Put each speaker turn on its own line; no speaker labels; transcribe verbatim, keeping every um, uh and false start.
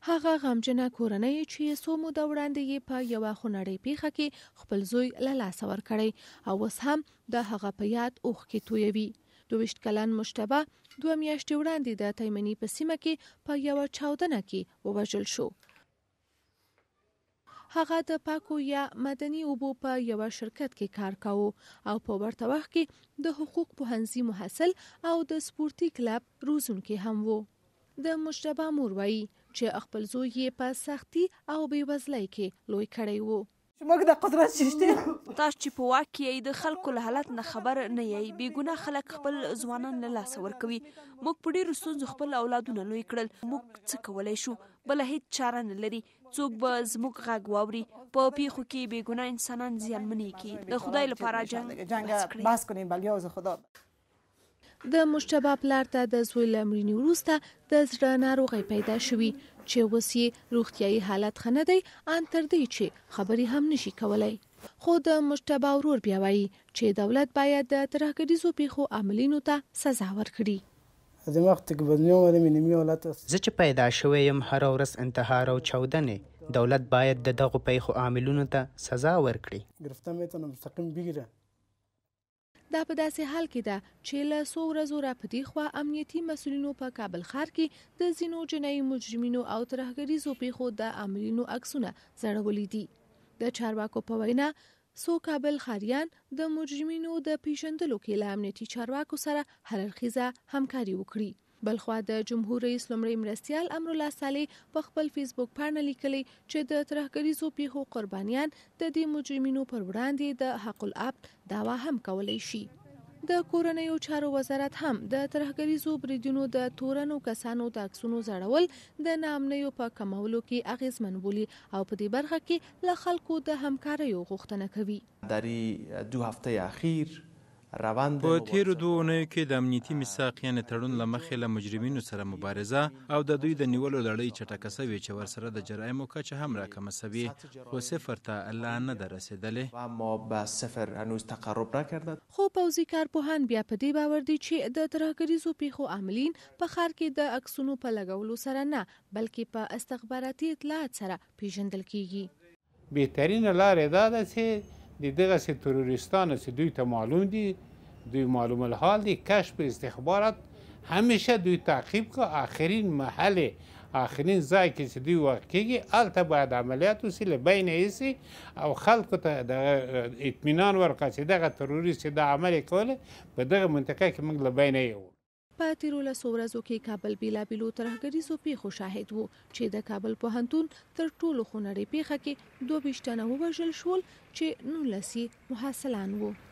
هغه غمجنه کورنۍ چې څو موده وړاندې یې په یوه خونړۍ پیښه کې خپل زوی له لاسه ورکړی او اوس هم د هغه په یاد اوښکې تویوي. دوه ویشت کلن مجتبی دوه میاشتې وړاندې د تایمني په سیمه کې په یوه چاودنه کې ووژل شو. هغه د پاکو یا مدني اوبو په یوه شرکت کې کار کاوه او په ورته وخت کې د حقوق پوهنځي محصل او د سپورتي کلب روزونکی هم و. د مجتبی مور وایي چې خپل زوی یې په سختي او بېوزلۍ کې لوی کړی و.
موږ د قدرت شته
تاسو چې په واک کې د خلکو له حالت نه خبر نه یې، بې ګناه خلک خپل ځوانان له لاسه ورکوي. موږ په ډېرو ستونزو خپل اولادونه لوی کړل. موږ څه کولی شو؟ بله هیڅ چاره نه لري. څوک به زموږ غږ واوري؟ په پیښو کې بې ګناه انسانان زیانمنېږي. د خدای لپاره جنګ
بس کړئ بلیاز خدا.
د مجتبی پلار ته د زوی له مړینې وروسته د زړه ناروغۍ پیدا شوي چې اوس یې روغتیایي حالت ښه نه دی، ان تر دې چې خبرې هم نشي کولی. خو د مجتبی ورور بیا وایي چې دولت باید د ترهګریزو پیښو عاملینو ته سزا ورکړي.
زه چې پیدا شوی یم هره ورځ انتحار او چاودنې، دولت باید د دغو پیښو عاملینو ته سزا ورکړي.
دا په داسې حال کې ده چې له څو ورځو را په دې خوا امنیتي مسؤلینو په کابل ښار کې د ځینو جنایي مجرمینو او ترهګریزو پیښو د عاملینو عکسونه ځړولي دي. د چارواکو په وینا څو کابل ښاریان د مجرمینو د پیژندلو کې له امنیتي چارواکو سره هر اړخیزه همکاري وکړي. بلخوا د جمهور رئیس لومړی مرستیال امرالله صالح په خپل فیسبوک پاڼه لیکلی چې د ترهګریزو پیښو قربانیان د دې مجرمینو پر وړاندې د حق العبد دعوا هم کولی شي. د کورنیو چارو وزارت هم د ترهګریزو بریدونو د تورنو کسانو د عکسونو ځړول د ناامنیو په کمولو کې اغیزمن بولي او په دې برخه کې له خلکو د همکاریو غوښتنه کوي.
در دو هفته اخیر
په تیرو دوه اونیو کې د امنیتي میثاق یعنې تړون له مخې له مجرمینو سره مبارزه او د دوی د نیولو لړۍ چټکه سوې چې ورسره د جرایمو کچه هم راکمه سوې، خو صفر ته لا نه ده رسېدلې.
اما به صفر هنوز تقرب نکرده.
خو پوځي کارپوهان بیا په دې باور دي چې د ترهګریزو پیښو عاملین په ښار کې د عکسونو په لګولو سره نه، بلکې په استخباراتي اطلاعات سره پیژندل کیږي.
بهترینه لارې دا ده چې د دغسې تروریستانو چې دوی ته معلوم دي، دوی معلوم الحال دي، کشف استخبارات همیشه دوی تعقیب که آخرین محل آخرین ځای کې چې دوی واقع کېږي هلته باید عملیات وسي، له بین ایسي او خلکو ته دغه اطمینان ورکړه چې دغه تروریست چې دا عمل یې کولی په دغه منطقه کې موږ له بینه یې وړو.
په تیرو لسو ورځو کې کابل بېلابېلو ترهګریزو پیښو شاهد و چې د کابل پوهنتون تر ټولو خونړۍ پیښه کې دوه ویشت تنه ووژل شول چې نولس یې محصلان وو.